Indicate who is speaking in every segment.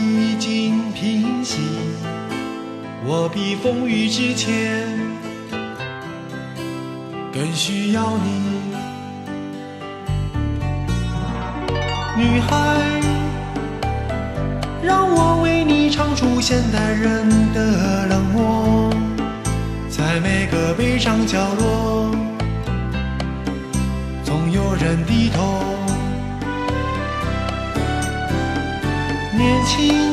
Speaker 1: 已经平息，我比风雨之前更需要你。女孩，让我为你唱出现代人的冷漠，在每个悲伤角落，总有人低头。年轻，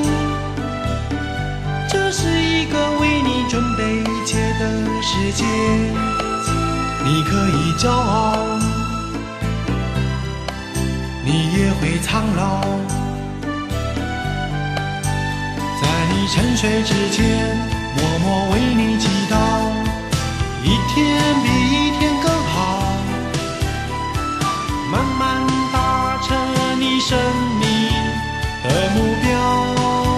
Speaker 1: 这是一个为你准备一切的世界，你可以骄傲，你也会苍老。在你沉睡之前，默默为你祈祷，一天比一天更好，慢慢达成你生命的目标。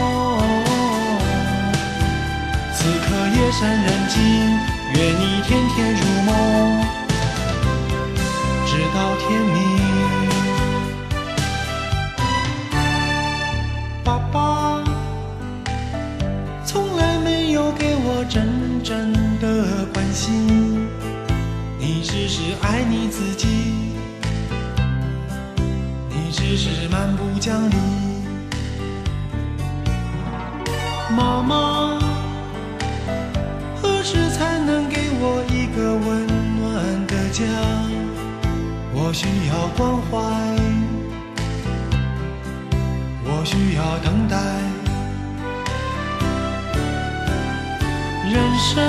Speaker 1: 此刻夜深人静，愿你天天入梦，直到天明。爸爸从来没有给我真正的关心，你只是爱你自己，你只是蛮不讲理。妈妈，何时才能给我一个温暖的家？我需要关怀，我需要等待。人生，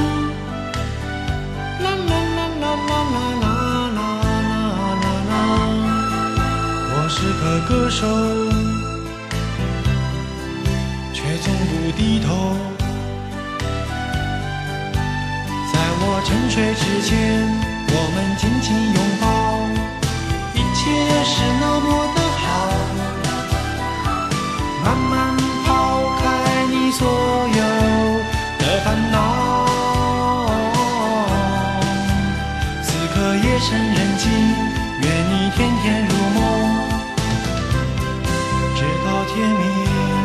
Speaker 1: 啦啦啦啦啦啦啦啦啦啦，我是个歌手，却从不低头。在我沉睡之前，我们紧紧拥抱，一切是那么的好。慢慢抛开你所有的烦恼，此刻夜深人静，愿你天天入梦，直到天明。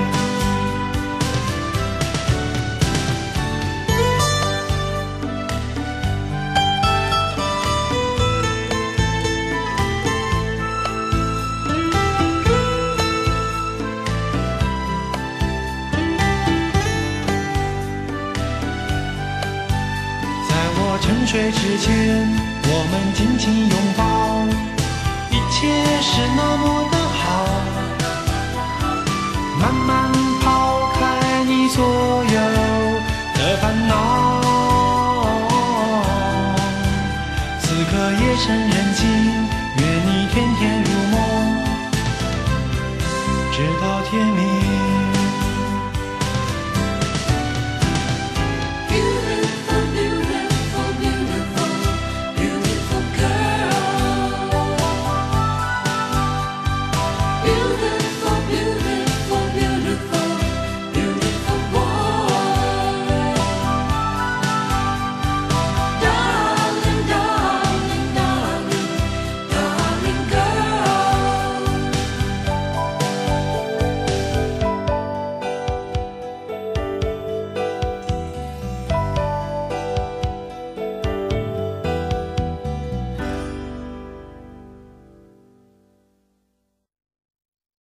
Speaker 1: 沉睡之前，我们紧紧拥抱，一切是那么的好，慢慢